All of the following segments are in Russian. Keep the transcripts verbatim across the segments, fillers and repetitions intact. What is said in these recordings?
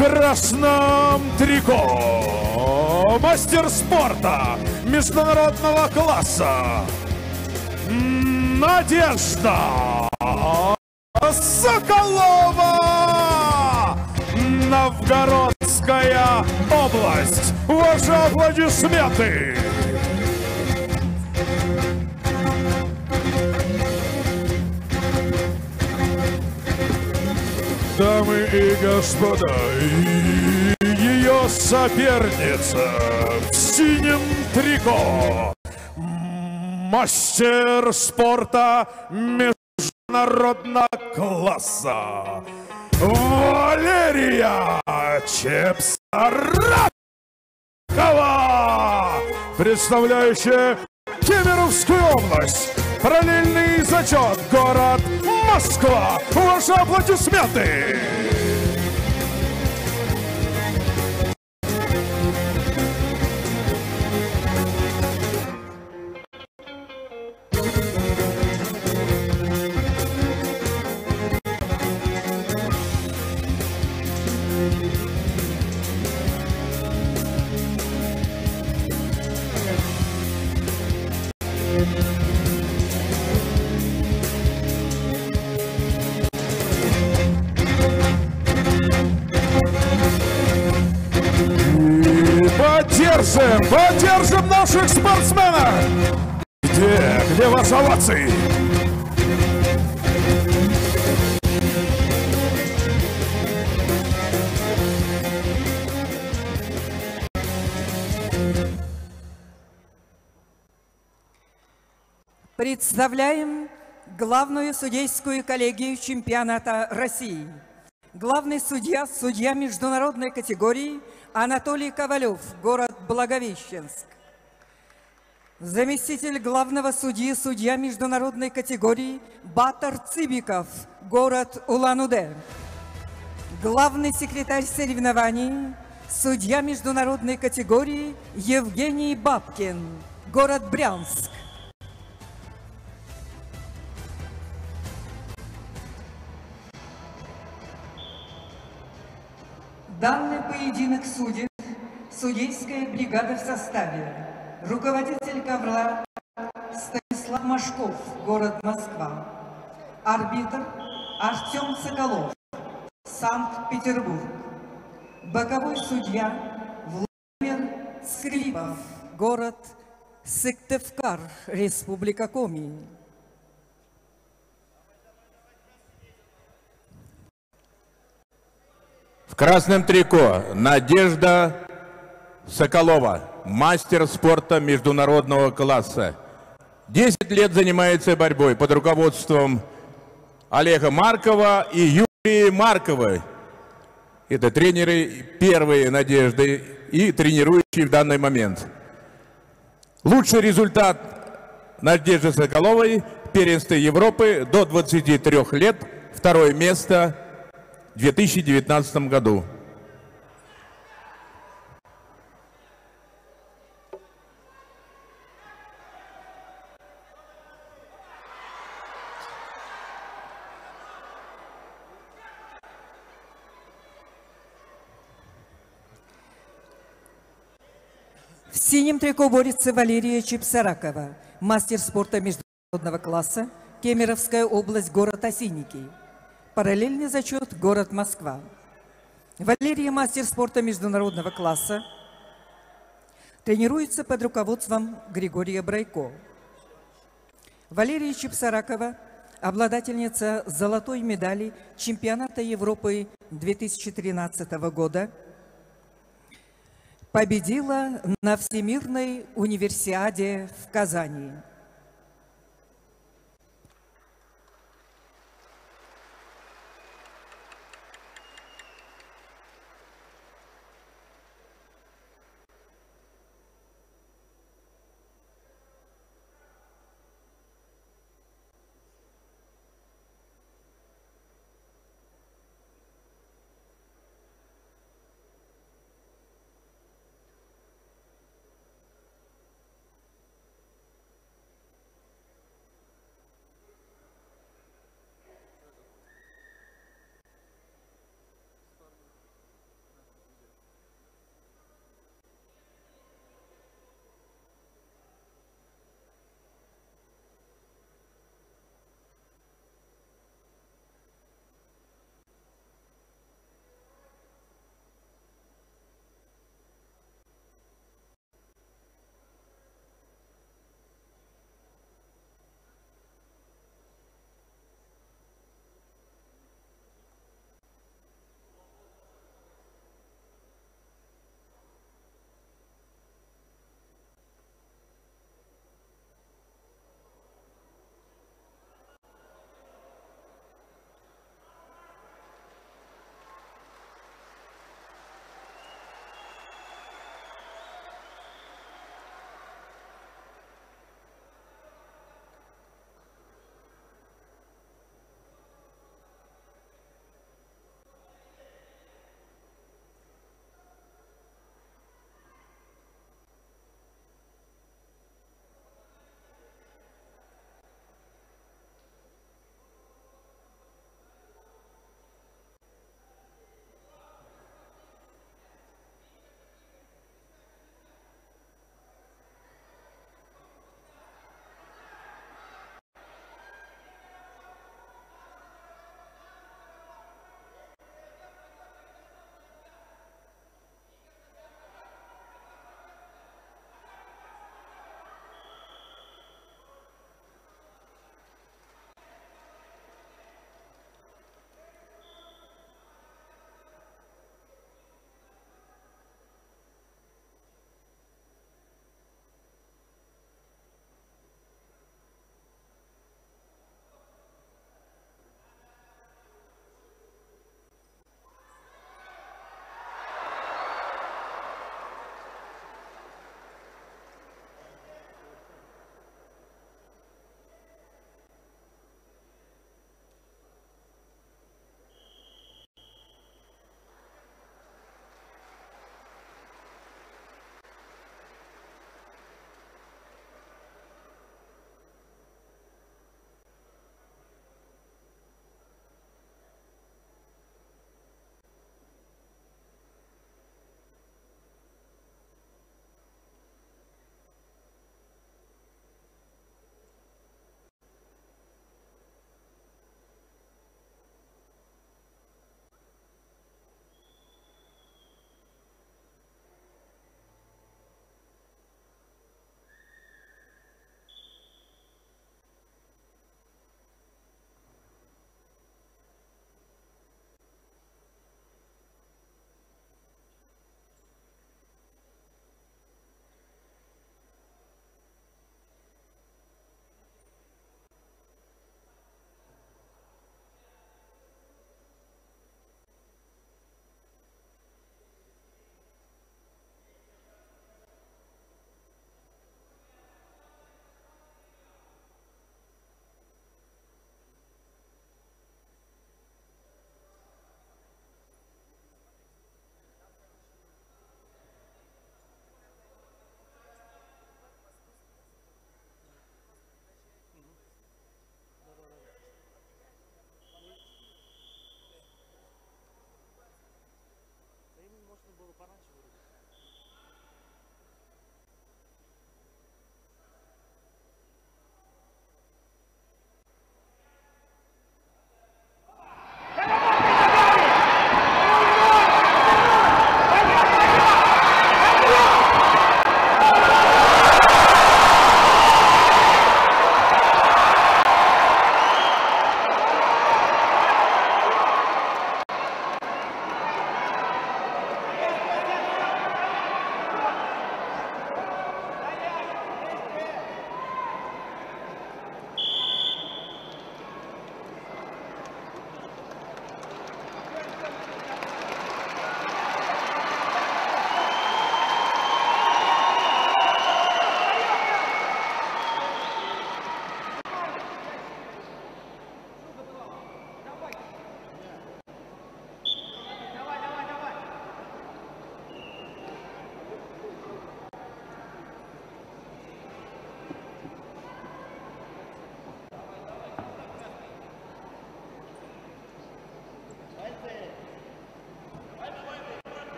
красном трико мастер спорта международного класса Надежда Соколова, Новгородская область. Ваши аплодисменты! Дамы и господа, ее соперница в синем трико, мастер спорта международного класса Валерия Чепсаракова, представляющая Кемеровскую область. Параллельный зачет, город Москва. Ваши аплодисменты! Поддержим, поддержим наших спортсменов! Где, где ваши овации? Представляем главную судейскую коллегию чемпионата России. Главный судья, судья международной категории Анатолий Ковалев, город Благовещенск. Заместитель главного судьи, судья международной категории Батар Цибиков, город Улан-Удэ. Главный секретарь соревнований, судья международной категории Евгений Бабкин, город Брянск. Данный поединок судит судейская бригада в составе. Руководитель ковра Станислав Машков, город Москва. Арбитр Артем Соколов, Санкт-Петербург. Боковой судья Владимир Скрипов, город Сыктывкар, Республика Коми. В красном трико Надежда Соколова, мастер спорта международного класса. десять лет занимается борьбой под руководством Олега Маркова и Юлии Марковой. Это тренеры первой Надежды и тренирующие в данный момент. Лучший результат Надежды Соколовой в первенстве Европы до двадцати трёх лет, второе место в две тысячи девятнадцатом году. В синем трико борется Валерия Чепсаракова, мастер спорта международного класса, Кемеровская область, город Осинники. Параллельный зачет, город Москва. Валерия, мастер спорта международного класса, тренируется под руководством Григория Брайко. Валерия Чепсаракова, обладательница золотой медали чемпионата Европы две тысячи тринадцатого года, победила на Всемирной универсиаде в Казани.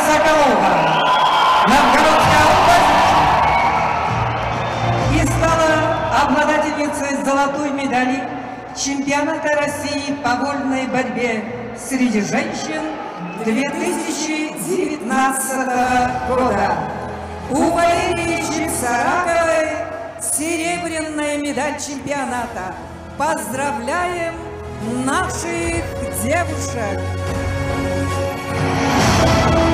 Соколова, Новгородская область, и стала обладательницей золотой медали чемпионата России по вольной борьбе среди женщин две тысячи девятнадцатого года. У Валерии Чепсараковой серебряная медаль чемпионата. Поздравляем наших девушек!